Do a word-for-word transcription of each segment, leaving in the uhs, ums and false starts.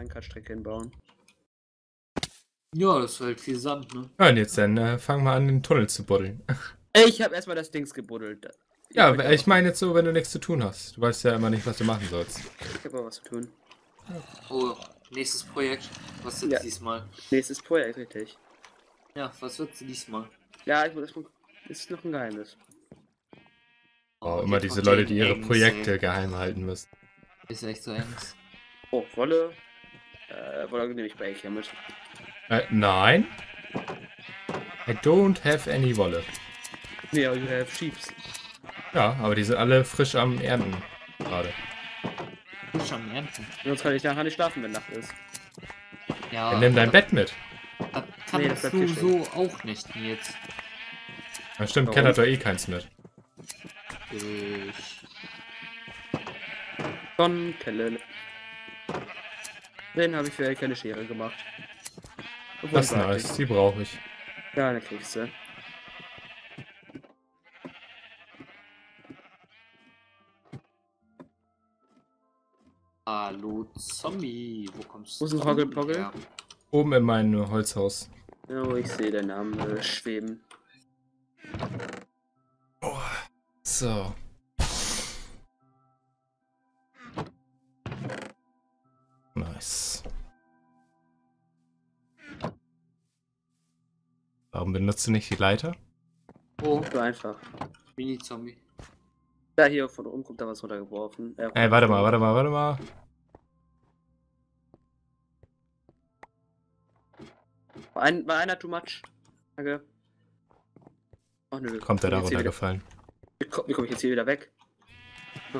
Minecart-Strecke hinbauen. Ja, das ist halt viel Sand, ne? Ja, und jetzt dann äh, fangen wir an, den Tunnel zu buddeln. Ich habe erstmal das Dings gebuddelt. Ich Ja, wollte ich meine jetzt so, wenn du nichts zu tun hast. Du weißt ja immer nicht, was du machen sollst. Ich habe aber was zu tun. Oh, nächstes Projekt. Was wird Ja. diesmal? Nächstes Projekt, richtig. Ja, was wird diesmal? Ja, ich muss erstmal. Ist noch ein Geheimnis. Oh, immer jetzt diese macht Leute, der die ihre Angst, Projekte ey. geheim halten müssen. Ist echt so eng. Oh, Wolle. Äh, Wolle nehme ich bei Ikea mit. Äh, nein. I don't have any Wolle. Nee, aber you have Sheeps. Ja, aber die sind alle frisch am Ernten gerade. Frisch am Ernten. Sonst kann ich nachher nicht schlafen, wenn Nacht ist. Ja, Dann nimm dein Bett mit. das kannst Nee, das bleibt du hier so auch nicht, Nils. Ja, stimmt, Warum? Ken hat doch eh keins mit. Ich... Sonnenkelle. Den habe ich für keine Schere gemacht. Obwohl, Das ist die war nice, dick. die brauche ich. Ja, dann kriegst du. Hallo Zombie, wo kommst Wo ist ein du Poggle Poggle? her? Oben in meinem Holzhaus. Oh, ich sehe den Namen äh, schweben. Oh. So. Nice. Warum benutzt du nicht die Leiter? Oh, So einfach. Mini-Zombie. Da hier von oben kommt da was runtergeworfen. Äh, Ey, warte mal, warte mal, warte mal. War, ein, war einer too much? Danke. Oh nö. Kommt er da Jetzt hier wieder- runtergefallen? Wie komme komm ich jetzt hier wieder weg? Oh.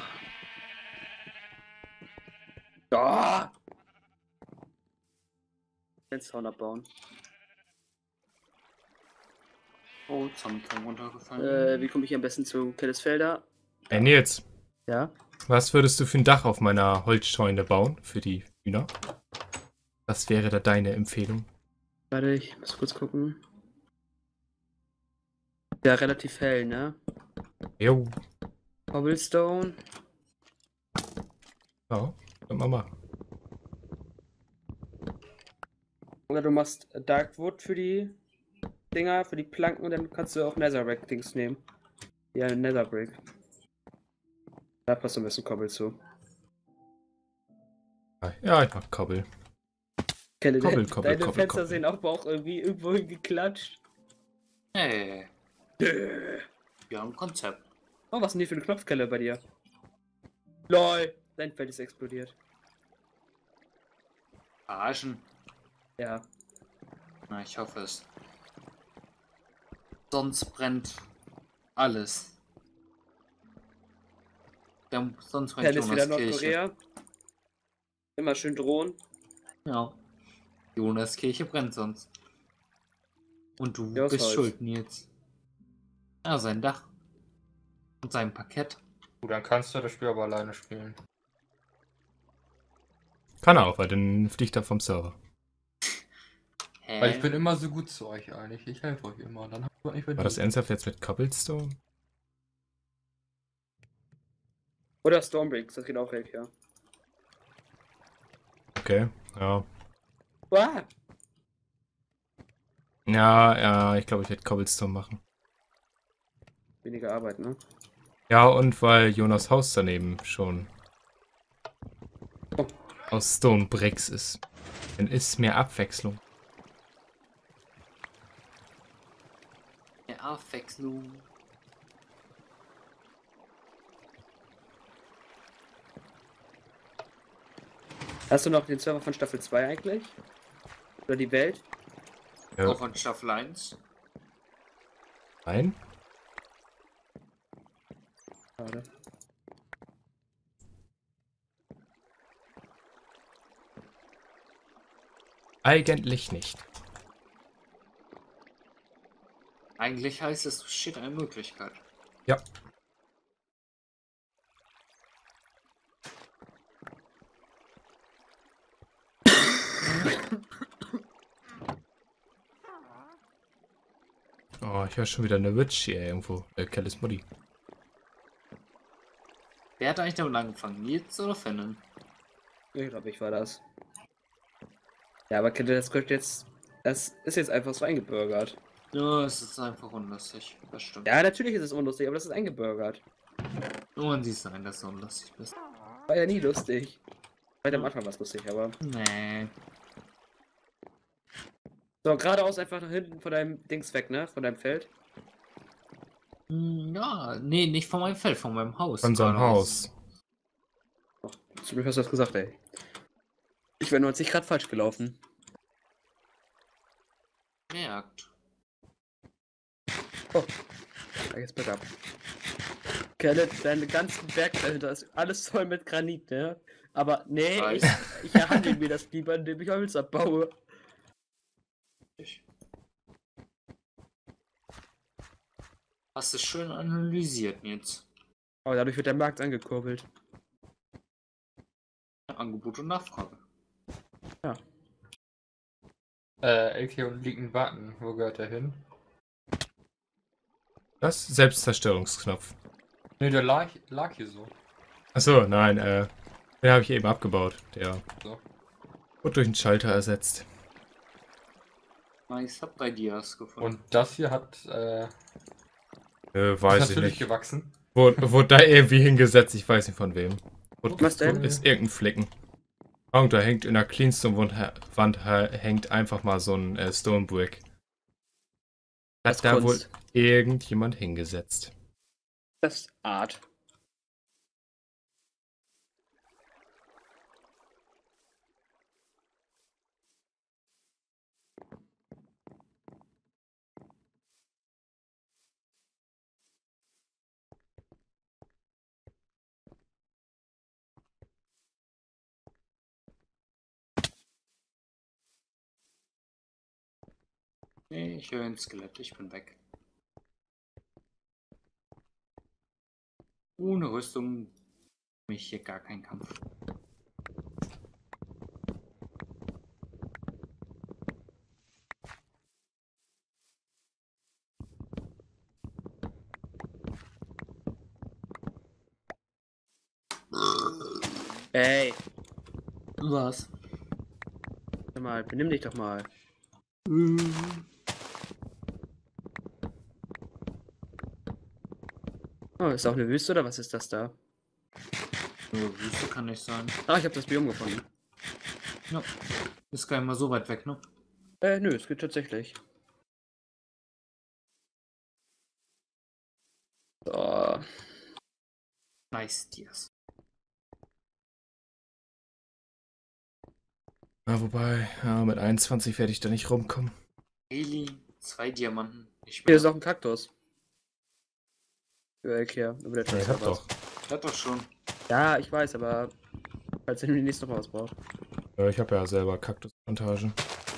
Oh. Den Zaun abbauen. Oh, Zombie kam runtergefallen. Äh, wie komme ich hier am besten zu Kellesfelder? Ey, Nils, Ja. was würdest du für ein Dach auf meiner Holzscheune bauen? Für die Hühner? Was wäre da deine Empfehlung? Warte, ich muss kurz gucken. Ja, relativ hell, ne? Jo. Cobblestone. Ja, können wir machen. Oder du machst Darkwood für die Dinger, für die Planken und dann kannst du auch Netherrack-Dings nehmen. Ja, Netherbrick. Da passt am besten Cobble zu. Ja, ich mach Kobbel. Kelle, Kobbel, de Kobbel, deine Kobbel, Fenster Kobbel. sehen auch, auch irgendwie irgendwo geklatscht. Hey, Dö. wir haben ein Konzept. Oh, was ist denn hier für eine Knopfkelle bei dir? LOL, dein Feld ist explodiert. Verarschen? Ja. Na, ich hoffe es. Sonst brennt alles. Ja, sonst brennt Kelle ist wieder Jonas Kirche. Nordkorea. Immer schön drohen. Ja. Jonas Kirche brennt sonst. Und du Ja, aus bist Holz. schuld, Nils. Ja, sein Dach. Und sein Parkett. Gut, dann kannst du das Spiel aber alleine spielen. Kann er auch, weil dann fliegt er vom Server. Hä? Weil ich bin immer so gut zu euch eigentlich. Ich helfe euch immer. Dann habt ihr nicht War das ernsthaft jetzt mit Cobblestone? Oder Stormbricks, das geht auch weg, ja. Okay, ja. Wow. Ja, ja, ich glaube, ich werde Cobblestone machen. Weniger Arbeit, ne? Ja, und weil Jonas Haus daneben schon Oh. aus Stone Bricks ist. Dann ist mehr Abwechslung. Der Abwechslung. Hast du noch den Server von Staffel zwei eigentlich? Oder die Welt? Ja. Auch von Staffel eins. Nein? Schade. Eigentlich nicht. Eigentlich heißt es, es steht eine Möglichkeit. Ja. Oh, ich höre schon wieder eine Witch hier irgendwo. Äh, Kellis Mutti. Wer hat eigentlich damit angefangen? Nils oder Fennel? Ich glaube, ich war das. Ja, aber Kelle, das könnte jetzt. Das ist jetzt einfach so eingebürgert. Ja, es ist einfach unlustig. Das stimmt. Ja, natürlich ist es unlustig, aber das ist eingebürgert. Nur man sieht sein, dass du unlustig bist. War ja nie lustig. Bei am Anfang war es lustig, aber. Nee. So, geradeaus einfach nach hinten von deinem Dings weg, ne? Von deinem Feld. Hm, ja, nee, nicht von meinem Feld, von meinem Haus. Von seinem geradeaus. Haus. Zum Glück hast du das gesagt, ey. Ich wäre neunzig Grad falsch gelaufen. Merkt. Oh. Ja, jetzt bergab. Kelle, deine ganzen Berg dahinter ist alles voll mit Granit, ne? Aber nee, ich, ich erhandle mir das lieber, indem ich Holz abbaue. Hast du schön analysiert jetzt. Aber dadurch wird der Markt angekurbelt. Angebot und Nachfrage. Äh, L K und liegt ein Button. Wo gehört der hin? Das Selbstzerstörungsknopf. Ne, der lag, lag hier so. Achso, nein, äh. Den habe ich eben abgebaut. Der So. wurde durch einen Schalter ersetzt. Ich hab drei Dias gefunden. Und das hier hat, äh, Äh, weiß ich natürlich nicht. gewachsen. Wurde, wurde da irgendwie hingesetzt, ich weiß nicht von wem. Wurde, Was denn? Ist irgendein Flicken. Und da hängt in der Cleanstone-Wand hängt einfach mal so ein äh, Stone Brick. Das Hat da wohl Kunst. irgendjemand hingesetzt. Das ist Art. Nee, ich höre ein Skelett, ich bin weg. Ohne Rüstung mich hier gar kein Kampf. Ey, Was? sag mal, benimm dich doch mal. Oh, ist auch eine Wüste oder was ist das da? Nur Wüste kann nicht sein. Ah, ich habe das Biom gefunden. Ja. Ist gar nicht mal so weit weg, ne? Äh, nö, es geht tatsächlich. So. Nice Dias. Ja, wobei, ja, mit einundzwanzig werde ich da nicht rumkommen. Eli, zwei Diamanten. Ich Hier ist auch ein Kaktus. Für Ikea. Über der Ja, ich hab doch. Hat doch schon. Ja, ich weiß, aber falls ihr demnächst noch mal was braucht. Ja, ich habe ja selber Kaktusplantagen.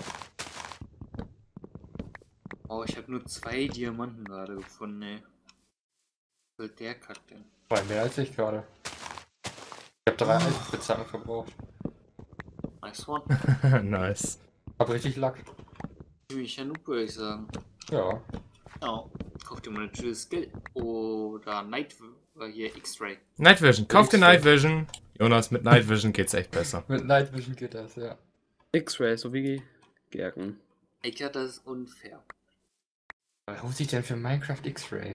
Oh, ich habe nur zwei Diamanten gerade gefunden, ey. Was soll der Kack denn? War mehr als ich gerade. Ich habe drei Eisenspitzhacken verbraucht. Nice one. Nice. Hab richtig Lack. Ich ja nur, würde ich sagen. Ja. Ja, kauf dir mal natürlich Skill. Oder Night äh, hier X-Ray. Night Vision, kauf dir X-Ray. Night Vision. Jonas, mit Night Vision geht's echt besser. Mit Night Vision geht das, ja. X-Ray, so wie Gerken. Ich hatte das ist unfair. Was holt sich denn für Minecraft X-Ray?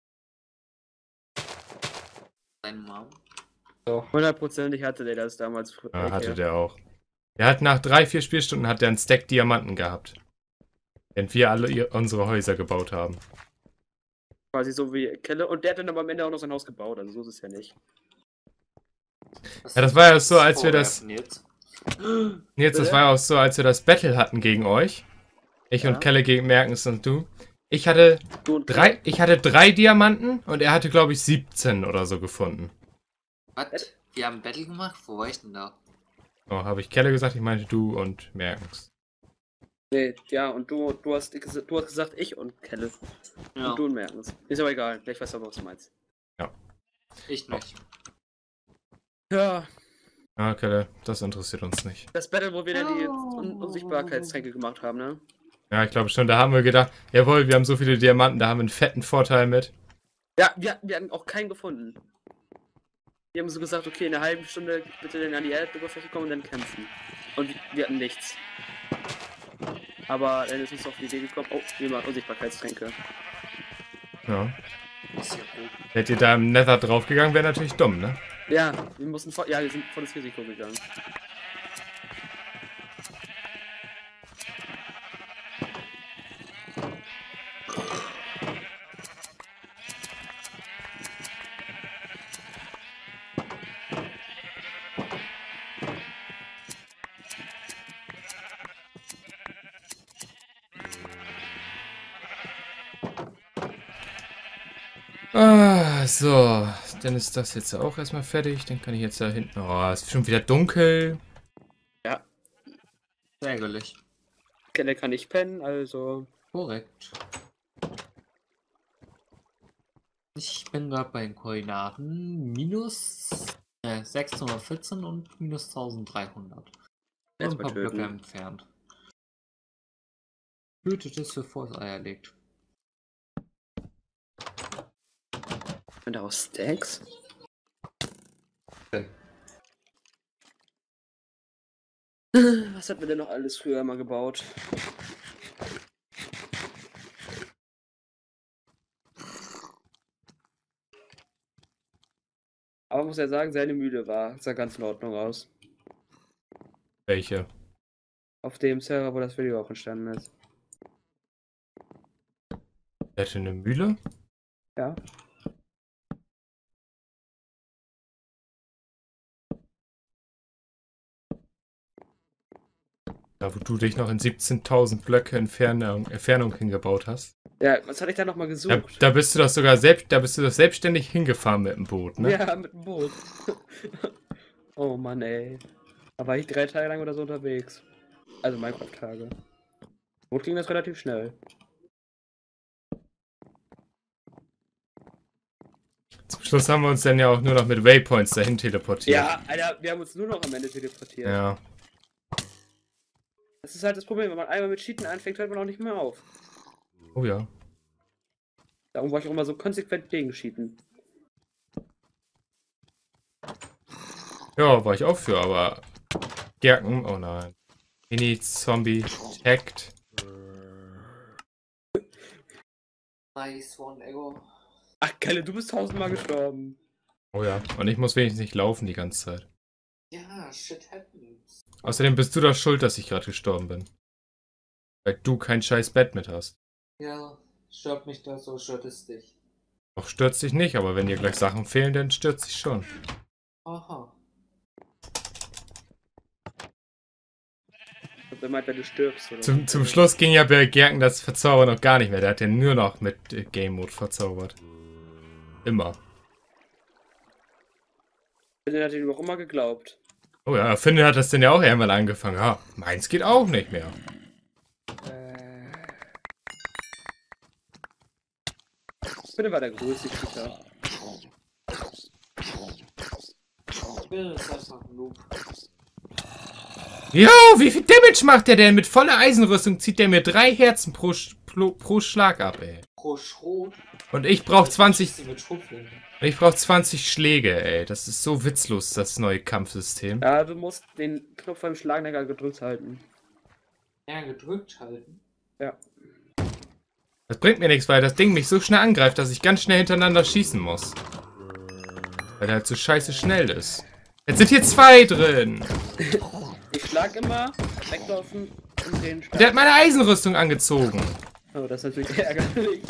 Dein Mom. Doch. Hundertprozentig hatte der das damals. für Ja, Ikea. hatte der auch. Der hat nach drei, vier Spielstunden hat der einen Stack Diamanten gehabt. Während wir alle ihr, unsere Häuser gebaut haben. Quasi so wie Kelle. Und der hat dann aber am Ende auch noch sein Haus gebaut, also so ist es ja nicht. Was Ja, das ist war ja so, als wir das- vorwerfen Jetzt? Jetzt, das Bitte? war ja auch so, als wir das Battle hatten gegen euch. Ich Ja. und Kelle gegen Merkens und du. Ich hatte Du und drei, ich hatte drei Diamanten und er hatte, glaube ich, siebzehn oder so gefunden. Was? Wir haben Battle gemacht? Wo war ich denn da? Oh, habe ich Kelle gesagt, ich meinte du und Merkens. Nee, ja, und du, du, hast, ges- du hast gesagt, ich und Kelle. Ja, Und du und Merkens. Ist aber egal, ich weiß aber, was du meinst. ich nicht. Ja, Ah, Kelle, das interessiert uns nicht. das Battle, wo wir dann die Un Unsichtbarkeitstränke gemacht haben, ne? Ja, ich glaube schon, da haben wir gedacht, jawohl, wir haben so viele Diamanten, da haben wir einen fetten Vorteil mit. Ja, wir, wir hatten auch keinen gefunden. Wir haben so gesagt, okay, in einer halben Stunde bitte dann an die Erdoberfläche kommen und dann kämpfen. Und wir hatten nichts. Aber dann ist uns auf die Idee gekommen, oh, wir machen Unsichtbarkeitstränke. Ja. Ist ja gut. Hättet ihr da im Nether draufgegangen, wäre natürlich dumm, ne? Ja, wir mussten voll, ja, wir sind volles Risiko gegangen. Ah, so. Dann ist das jetzt auch erstmal fertig. Dann kann ich jetzt da hinten... Oh, es ist schon wieder dunkel. Ja, Ärgerlich. der kann nicht pennen, also... Korrekt. Ich bin gerade bei den Koordinaten minus äh, sechshundertvierzehn und minus eintausenddreihundert. Jetzt Ein mal paar Blöcke töten. entfernt. Tötet es, bevor es Eier legt. Und daraus Stacks? Denn Was hat man denn noch alles früher mal gebaut? Aber man muss ja sagen, seine Mühle war, sah ganz in Ordnung aus. Welche? Auf dem Server, wo das Video auch entstanden ist. Der hatte eine Mühle? Ja. Da, wo du dich noch in siebzehntausend Blöcke Entfernung, Entfernung hingebaut hast. Ja, was hatte ich da nochmal Da, gesucht? da bist du doch sogar selbst, da bist du doch selbstständig hingefahren mit dem Boot, ne? Ja, mit dem Boot. Oh Mann, ey. Da war ich drei Tage lang oder so unterwegs. Also Minecraft-Tage. Boot ging das relativ schnell. Zum Schluss haben wir uns dann ja auch nur noch mit Waypoints dahin teleportiert. Ja, Alter, wir haben uns nur noch am Ende teleportiert. Ja. Das ist halt das Problem, wenn man einmal mit Cheaten anfängt, hört man auch nicht mehr auf. Oh ja. Darum war ich auch immer so konsequent gegen Cheaten. Ja, war ich auch für, aber Gerken, oh nein. Mini-Zombie, tagged. Nice one, Ego. Ach, Kalle, du bist tausendmal gestorben. Oh ja, und ich muss wenigstens nicht laufen die ganze Zeit. Ja, shit happens. Außerdem bist du doch schuld, dass ich gerade gestorben bin. Weil du kein scheiß Bett mit hast. Ja, stört mich das so, stört es dich. Doch stürzt dich nicht, aber wenn dir gleich Sachen fehlen, dann stürzt dich schon. Aha. Wenn man, wenn du stirbst, oder? Zum, zum Schluss ging ja bei Gerken das Verzaubern noch gar nicht mehr. Der hat ja nur noch mit äh, Game Mode verzaubert. Immer. Ich hätte natürlich auch immer geglaubt. Oh ja, Finn hat das denn ja auch irgendwann angefangen. Ja, meins geht auch nicht mehr. Äh. Bitte war der größte Cheater. Ich bin jetzt einfach ein Noob. Jo, wie viel Damage macht der denn? Mit voller Eisenrüstung zieht der mir drei Herzen pro, Sch- pro, pro Schlag ab, ey. Pro Schrot. Und ich brauch zwanzig. Sie mit Schrotflinten. Ich brauch zwanzig Schläge, ey. Das ist so witzlos, das neue Kampfsystem. Ja, du musst den Knopf beim Schlagen gedrückt halten. Ja, gedrückt halten. Ja. Das bringt mir nichts, weil das Ding mich so schnell angreift, dass ich ganz schnell hintereinander schießen muss. Weil der halt so scheiße schnell ist. Jetzt sind hier zwei drin. Ich schlag immer, weglaufen und den Schlag. Der hat meine Eisenrüstung angezogen. Oh, das ist natürlich ärgerlich.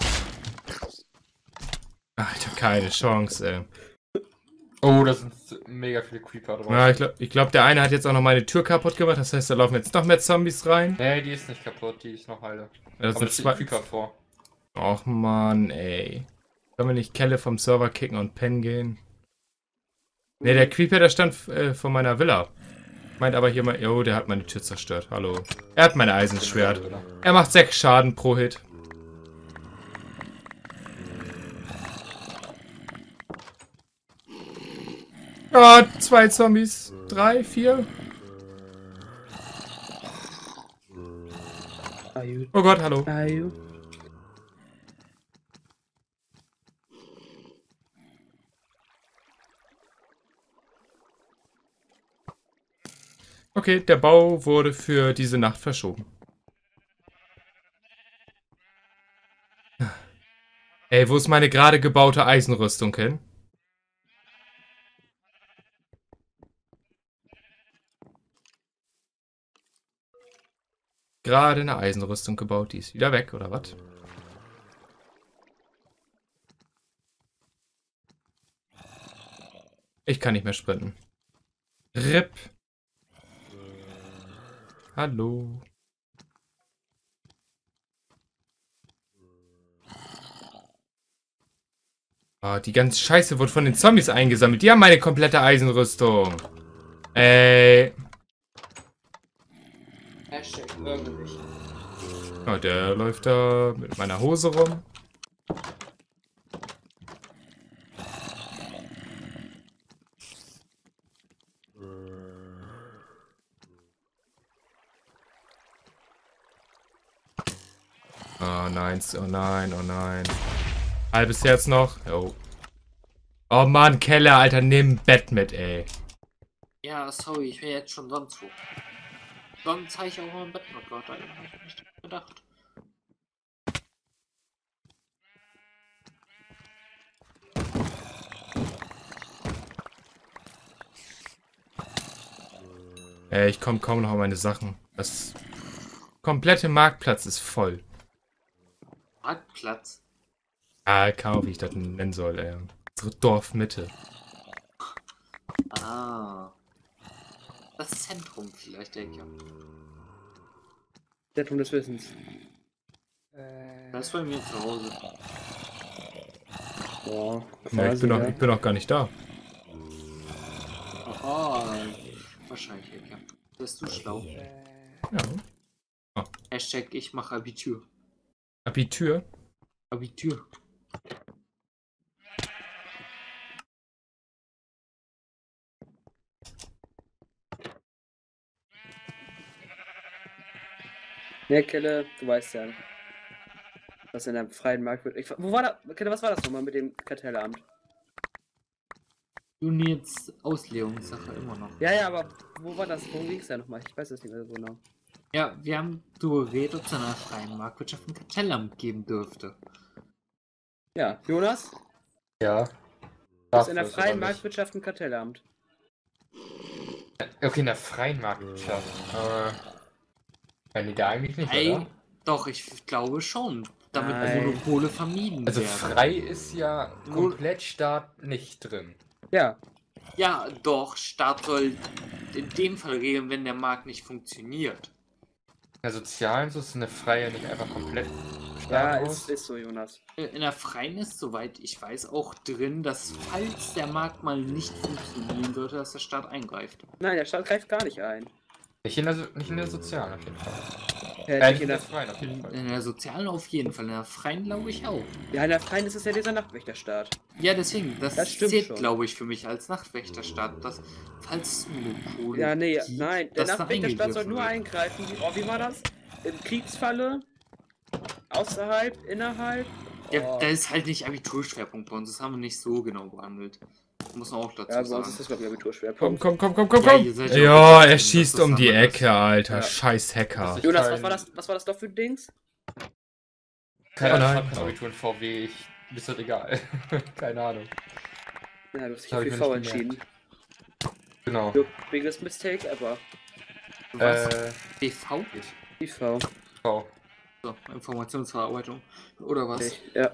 Alter, keine Chance, ey. oh, da sind mega viele Creeper drauf. Ja, ich glaube, ich glaub, der eine hat jetzt auch noch meine Tür kaputt gemacht. Das heißt, da laufen jetzt noch mehr Zombies rein. Nee, die ist nicht kaputt, die ist noch heile. Ja, das Aber sind es zwei. sind Creeper vor. Och man, ey. Können wir nicht Kelle vom Server kicken und pennen gehen? Ne, der Creeper, der stand äh, vor meiner Villa. Meint aber hier mal, jo, der hat meine Tür zerstört. Hallo. Er hat mein Eisenschwert. Er macht sechs Schaden pro Hit. Oh, zwei Zombies. Drei, vier. Are you? Oh Gott, hallo. Are you? Okay, der Bau wurde für diese Nacht verschoben. Ey, wo ist meine gerade gebaute Eisenrüstung hin? Gerade eine Eisenrüstung gebaut, die ist wieder weg, oder was? Ich kann nicht mehr sprinten. R I P. Hallo. Oh, die ganze Scheiße wurde von den Zombies eingesammelt. Die haben meine komplette Eisenrüstung. Ey. Hashtag ärgerlich. Oh, der läuft da mit meiner Hose rum. Oh nein, oh nein, oh nein. Halbes Herz noch. Oh. Oh Mann, Keller, Alter, nimm ein Bett mit, ey. Ja, sorry, ich wäre jetzt schon sonst wo. Sonst habe ich auch mal ein Bett noch gerade ein. Hab ich nicht gedacht. Ey, ich komme kaum noch an meine Sachen. Das komplette Marktplatz ist voll. Marktplatz? Ah, kaum, wie ich das nennen soll, ey. Unsere Dorfmitte. Ah. Das Zentrum vielleicht, denke ich. Zentrum des Wissens. Das ist bei mir zu Hause. Boah, Ja, ich, bin noch, ich bin noch gar nicht da. Oh, wahrscheinlich, Ecke. Bist du schlau? Ja. Hashtag ich mache Abitur. Abitur? Abitur. Ne, Kelle, du weißt ja, was in der freien Markt wird. Ich, wo war da? Kelle, was war das nochmal mit dem Kartellamt? Units Auslegungssache immer noch. Ja, ja, aber wo war das? Worum ging es da nochmal? Ich weiß es nicht mehr so genau. Ja, wir haben geredet, ob es in einer freien Marktwirtschaft ein Kartellamt geben dürfte. Ja, Jonas? Ja. Ist in der Dafür freien oder nicht? Marktwirtschaft ein Kartellamt? Okay, in der freien Marktwirtschaft. Äh, ja, nee, da eigentlich nicht, Ey, oder? doch, ich glaube schon. Damit Nein. Monopole vermieden Also werden. frei ist ja komplett Staat nicht drin. Ja. Ja, doch, Staat soll in dem Fall regeln, wenn der Markt nicht funktioniert. In der sozialen so ist eine freie nicht einfach komplett Ja, Staat ist, aus. ist so, Jonas. In der Freien ist, soweit ich weiß, auch drin, dass falls der Markt mal nicht funktionieren sollte, dass der Staat eingreift. Nein, der Staat greift gar nicht ein. Nicht in der, so nicht in der sozialen auf jeden Fall. Ja, Äh, nicht in der, freien auf jeden Fall. In der Sozialen auf jeden Fall, in der Freien glaube ich auch. ja, in der freien ist es ja dieser Nachtwächterstaat. Ja, deswegen, das, Das stimmt zählt, schon. glaube ich, für mich als Nachtwächterstaat, dass falls es Monopole Ja, nee, gibt, nein, der dass da Nachtwächterstaat soll eingegriffen nur wird. eingreifen. Wie, oh, wie war das? Im Kriegsfalle? Außerhalb? Innerhalb? Ja, Oh. da ist halt nicht Abiturschwerpunkt bei uns, das haben wir nicht so genau behandelt. Muss man auch dazu Ja, bei sagen. uns ist das, glaube ich, Komm, Abiturschwerpunkt. komm, komm, komm, komm, Ja, komm. ihr seid ja Ja, auch er das schießt ist um die anderes. Ecke, Alter. Ja. Scheiß Hacker. Das Jonas, kein- was war das, was war das doch für ein Dings? Keine Oh Ahnung, nein. ich hab Abitur in V W, ich, mir ist das egal. Keine Ahnung. Ja, du hast dich Hab für ich mir V nicht entschieden. Genau. The biggest mistake ever. Was? Äh, B V? Die V. V. So, Informationsverarbeitung. Oder was? Ich, ja.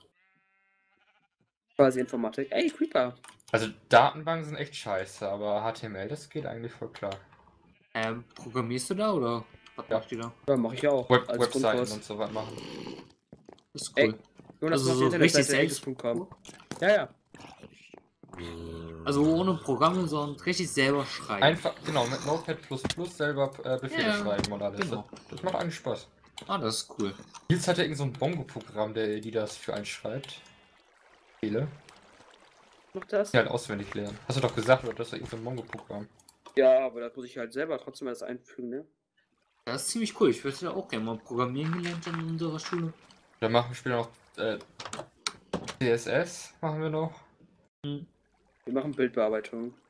Quasi Informatik. Ey, Creeper. Also Datenbanken sind echt scheiße, aber H T M L, das geht eigentlich voll klar. Ähm, programmierst du da oder was Ja. macht ihr da? Ja, mache ich auch. Web als Webseiten Grundkurs. und so was machen. Ist Ey. cool. Jonas Also macht so die richtig Internetseite selbst. x punkt com. Ja, ja. Also ohne Programme, sondern richtig selber schreiben. Einfach, genau, mit Notepad plus plus selber äh, Befehle Ja, schreiben und alles. genau. Das, das macht eigentlich Spaß. Ah, das ist cool. Nils hat ja irgend so ein Bongo-Programm, der die das für einen schreibt. Viele. Noch das? Die halt auswendig lernen. Hast du doch gesagt, oder? Das ist ja irgend so ein Bongo-Programm. Ja, aber da muss ich halt selber trotzdem das einfügen, ne? Das ist ziemlich cool. Ich würde ja auch gerne mal programmieren gelernt in unserer Schule. Dann machen wir später noch äh, C S S, machen wir noch. Wir machen Bildbearbeitung.